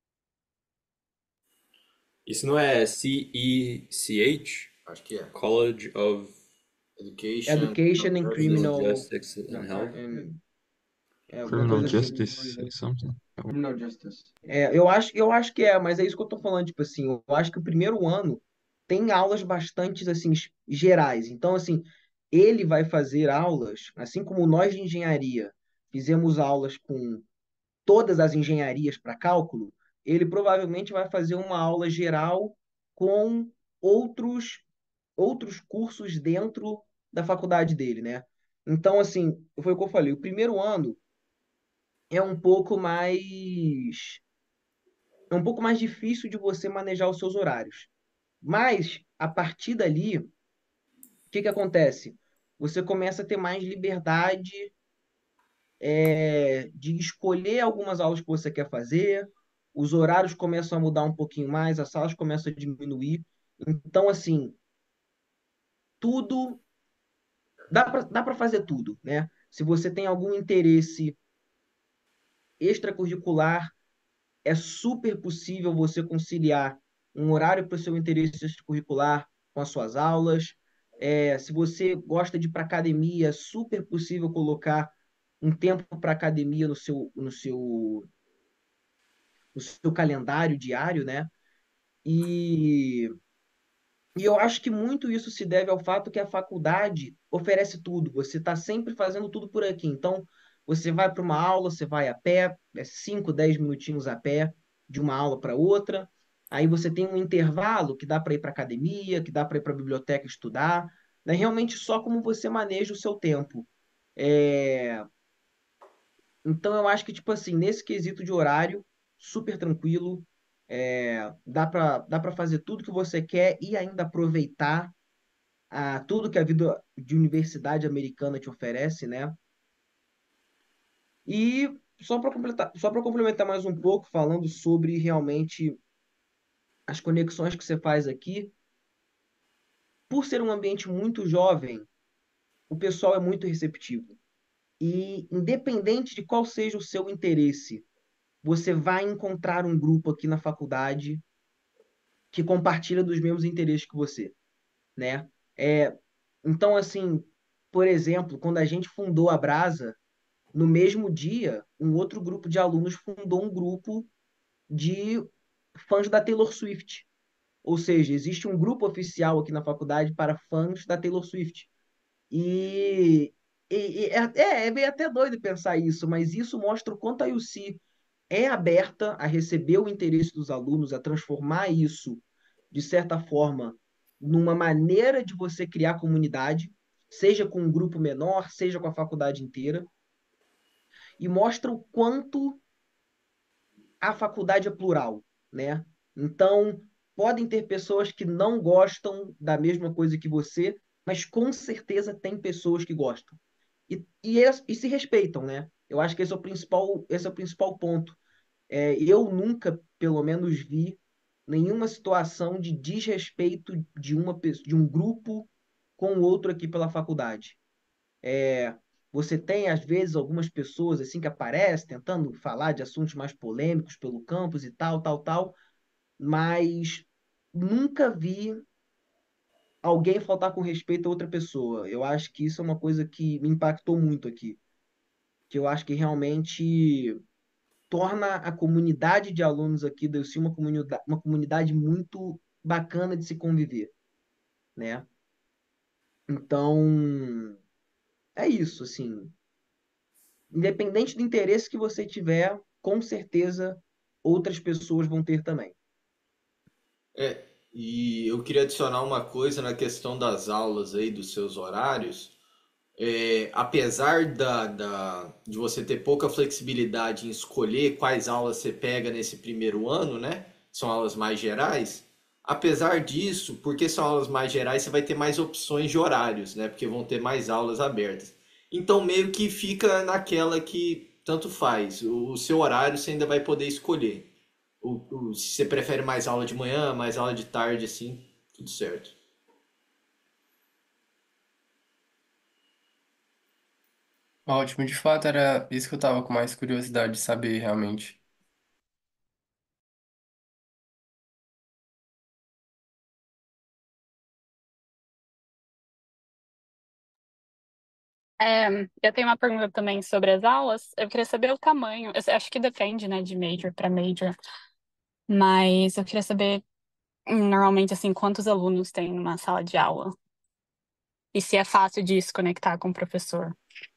Isso não é CECH? Acho que é. College of Education, Education and Criminal Criminal, Justice and Não, Health. alguma Criminal coisa assim. Justice, something. Criminal Justice. Eu acho que é, mas é isso que eu tô falando, tipo assim, eu acho que o primeiro ano tem aulas bastante, assim, gerais. Então, assim, ele vai fazer aulas, assim como nós de engenharia fizemos aulas com todas as engenharias para cálculo, ele provavelmente vai fazer uma aula geral com outros, outros cursos dentro da faculdade dele, né? Então, assim, foi o que eu falei, o primeiro ano é um pouco mais é um pouco mais difícil de você manejar os seus horários. Mas, a partir dali, o que que acontece? Você começa a ter mais liberdade, de escolher algumas aulas que você quer fazer. os horários começam a mudar um pouquinho mais, as salas começam a diminuir. Então, assim, tudo dá para fazer tudo, né? Se você tem algum interesse extracurricular, é super possível você conciliar um horário para o seu interesse extracurricular com as suas aulas. Se você gosta de ir para academia, é super possível colocar um tempo para academia no seu calendário diário, né? E E eu acho que muito isso se deve ao fato que a faculdade oferece tudo. Você está sempre fazendo tudo por aqui. Então, você vai para uma aula, você vai a pé, 5, 10 minutinhos a pé, de uma aula para outra. Aí você tem um intervalo que dá para ir para academia, que dá para ir para a biblioteca estudar. É realmente só como você maneja o seu tempo. É, Então, eu acho que, tipo assim, nesse quesito de horário, super tranquilo. Dá para fazer tudo que você quer e ainda aproveitar tudo que a vida de universidade americana te oferece, né? E só para complementar mais um pouco, falando sobre realmente as conexões que você faz aqui, por ser um ambiente muito jovem, o pessoal é muito receptivo. E independente de qual seja o seu interesse, você vai encontrar um grupo aqui na faculdade que compartilha dos mesmos interesses que você, né? É, então, assim, por exemplo, quando a gente fundou a Brasa, no mesmo dia, um outro grupo de alunos fundou um grupo de fãs da Taylor Swift. Ou seja, existe um grupo oficial aqui na faculdade para fãs da Taylor Swift. É meio até doido pensar isso, mas isso mostra o quanto a UC é aberta a receber o interesse dos alunos, a transformar isso, de certa forma, numa maneira de você criar comunidade, seja com um grupo menor, seja com a faculdade inteira, e mostra o quanto a faculdade é plural, né? Então, podem ter pessoas que não gostam da mesma coisa que você, mas com certeza tem pessoas que gostam. E se respeitam, né? Eu acho que esse é o principal ponto. Eu nunca, pelo menos, vi nenhuma situação de desrespeito de um grupo com o outro aqui pela faculdade. Você tem, às vezes, algumas pessoas assim que aparecem tentando falar de assuntos mais polêmicos pelo campus e tal, tal, tal, mas nunca vi alguém faltar com respeito a outra pessoa. Eu acho que isso é uma coisa que me impactou muito aqui, que eu acho que realmente torna a comunidade de alunos aqui da UC uma comunidade muito bacana de se conviver, né? Então, é isso, assim. Independente do interesse que você tiver, com certeza outras pessoas vão ter também. É, e eu queria adicionar uma coisa na questão das aulas aí, dos seus horários. Apesar de você ter pouca flexibilidade em escolher quais aulas você pega nesse primeiro ano, né? São aulas mais gerais. Apesar disso, porque são aulas mais gerais, você vai ter mais opções de horários, né? Porque vão ter mais aulas abertas. Então, meio que fica naquela que tanto faz. O seu horário você ainda vai poder escolher. Se você prefere mais aula de manhã, mais aula de tarde, assim, tudo certo. Ótimo, de fato era isso que eu tava com mais curiosidade de saber realmente. É, eu tenho uma pergunta também sobre as aulas. Eu queria saber o tamanho. Eu acho que depende, né, de major para major. Mas eu queria saber, normalmente, assim, quantos alunos tem numa sala de aula. E se é fácil de se conectar com o professor.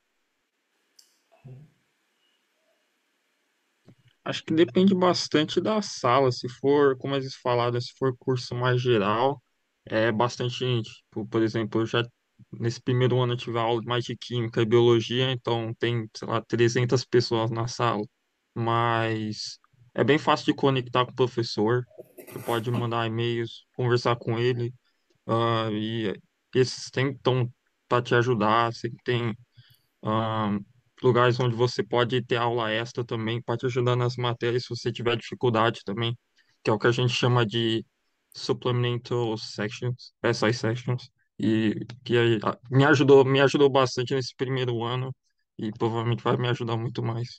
Acho que depende bastante da sala. Se for, como eles falaram, se for curso mais geral, é bastante gente. Tipo, por exemplo, eu já nesse primeiro ano eu tive aula mais de química e biologia, então tem, sei lá, 300 pessoas na sala. Mas é bem fácil de conectar com o professor. Você pode mandar e-mails, conversar com ele, e eles sempre estão para te ajudar. Sempre tem lugares onde você pode ter aula extra também para te ajudar nas matérias se você tiver dificuldade também, que é o que a gente chama de supplemental sections, SI sections, e que me ajudou bastante nesse primeiro ano e provavelmente vai me ajudar muito mais.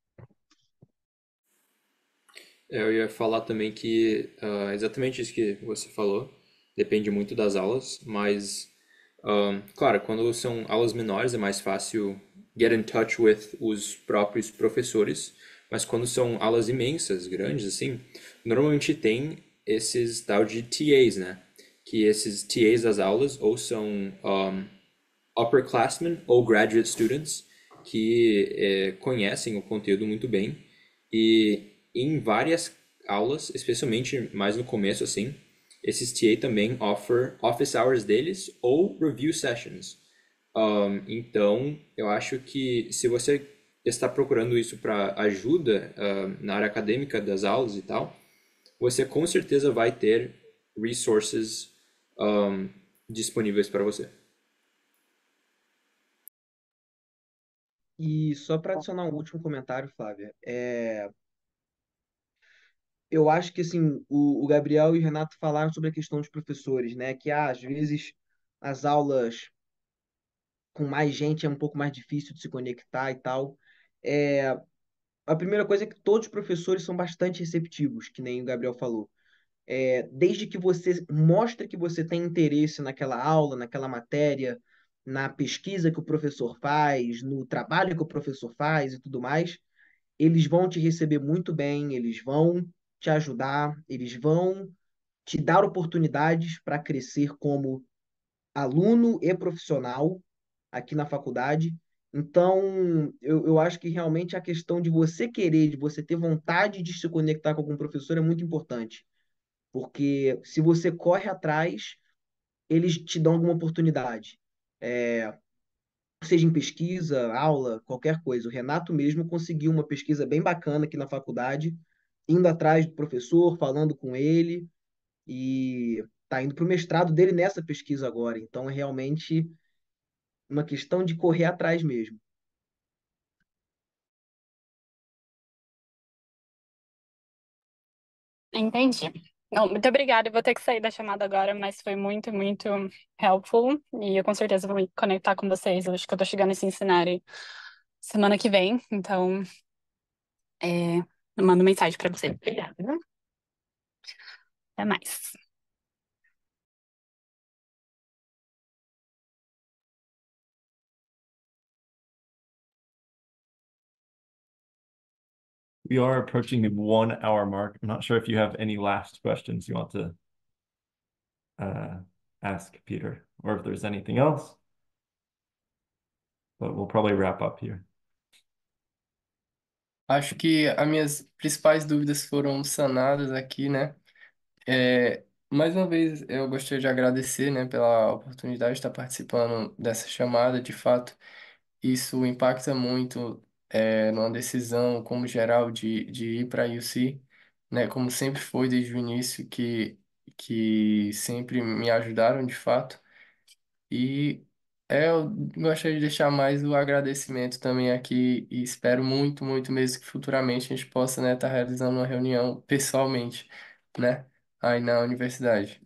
Eu ia falar também que exatamente isso que você falou, depende muito das aulas, mas claro, quando são aulas menores é mais fácil get in touch with os próprios professores, mas quando são aulas imensas, grandes assim, normalmente tem esses tal de TAs, né? Que esses TAs das aulas ou são upperclassmen ou graduate students que conhecem o conteúdo muito bem e em várias aulas, especialmente mais no começo assim, esses TA também offer office hours deles ou review sessions. Então, eu acho que se você está procurando isso para ajuda na área acadêmica das aulas e tal, você com certeza vai ter resources disponíveis para você. E só para adicionar um último comentário, Flávia, eu acho que assim, o Gabriel e o Renato falaram sobre a questão dos professores, né? Que às vezes as aulas com mais gente é um pouco mais difícil de se conectar e tal. É, a primeira coisa é que todos os professores são bastante receptivos, que nem o Gabriel falou. Desde que você mostre que você tem interesse naquela aula, naquela matéria, na pesquisa que o professor faz, no trabalho que o professor faz e tudo mais, eles vão te receber muito bem, eles vão te ajudar, eles vão te dar oportunidades para crescer como aluno e profissional aqui na faculdade. Então, eu acho que realmente a questão de você querer, de você ter vontade de se conectar com algum professor é muito importante. Porque se você corre atrás, eles te dão alguma oportunidade. É, seja em pesquisa, aula, qualquer coisa. O Renato mesmo conseguiu uma pesquisa bem bacana aqui na faculdade, indo atrás do professor, falando com ele, e está indo para o mestrado dele nessa pesquisa agora. Então, é realmente uma questão de correr atrás mesmo. Entendi. Não, muito obrigada. Eu vou ter que sair da chamada agora, mas foi muito, muito helpful. E eu com certeza vou me conectar com vocês. Eu acho que eu tô chegando em Cincinnati semana que vem. Então, eu mando mensagem pra você. Obrigada. Até mais. We are approaching the 1 hour mark. I'm not sure if you have any last questions you want to ask Peter, or if there's anything else, but we'll probably wrap up here. Acho que as minhas principais dúvidas foram sanadas aqui, né? Mais uma vez, eu gostaria de agradecer, né, pela oportunidade de estar participando dessa chamada. De fato, isso impacta muito, numa decisão como geral de ir para a UC, né? Como sempre foi desde o início, que sempre me ajudaram de fato. E eu gostaria de deixar mais o agradecimento também aqui e espero muito, muito mesmo que futuramente a gente possa, né, estar realizando uma reunião pessoalmente, né, aí na universidade.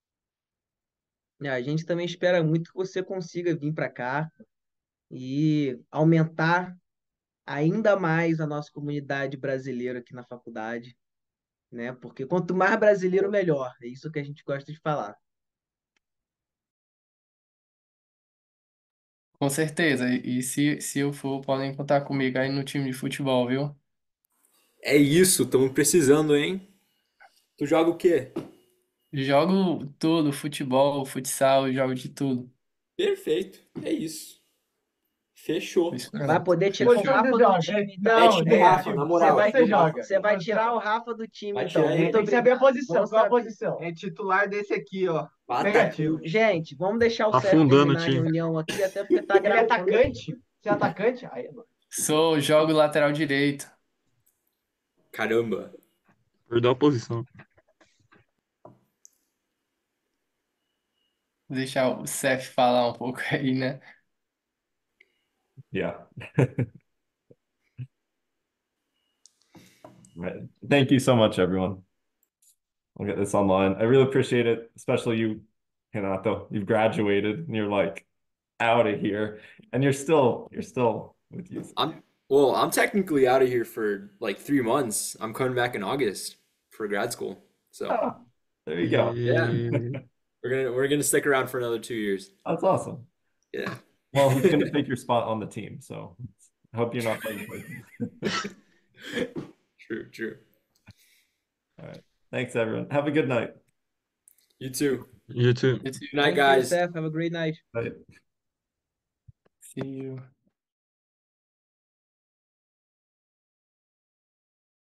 A gente também espera muito que você consiga vir para cá e aumentar ainda mais a nossa comunidade brasileira aqui na faculdade, né? Porque quanto mais brasileiro, melhor. É isso que a gente gosta de falar. Com certeza, e se eu for, podem contar comigo aí no time de futebol, viu? É isso, estamos precisando, hein? Tu joga o quê? Jogo tudo, futebol, futsal, jogo de tudo. Perfeito, é isso. Fechou. Isso Vai mesmo. poder tirar o Onde Fechou. você Rafa do joga? time, É então. tipo Rafa, na Você moral, é vai, tipo Você Rafa. joga. você vai tirar o Rafa do time, Vai então. tirar ele. Muito Tem que saber a obrigado. posição. Vamos Qual a saber. posição? É titular desse aqui, ó. Ah, tá. Negativo. Gente, vamos deixar o Tá Sérgio afundando o terminar a time. reunião aqui, até porque tá Ele é gravando. atacante? Você é atacante? Aí, mano. Jogo lateral direito. Caramba. Perdeu a posição. Vou deixar o Cef falar um pouco aí, né? Yeah. Right. Thank you so much, everyone. I'll get this online. I really appreciate it, especially you, Renato. You've graduated and you're like out of here, and you're still with you. I'm technically out of here for like 3 months. I'm coming back in August for grad school. So Oh, there you go. yeah, we're gonna stick around for another 2 years. That's awesome. Yeah. Well, who's going to take your spot on the team? So I hope you're not playing. True. All right. Thanks, everyone. Have a good night. You too. You too. You too. Good night, Thank you, guys. Steph. Have a great night. Bye. See you.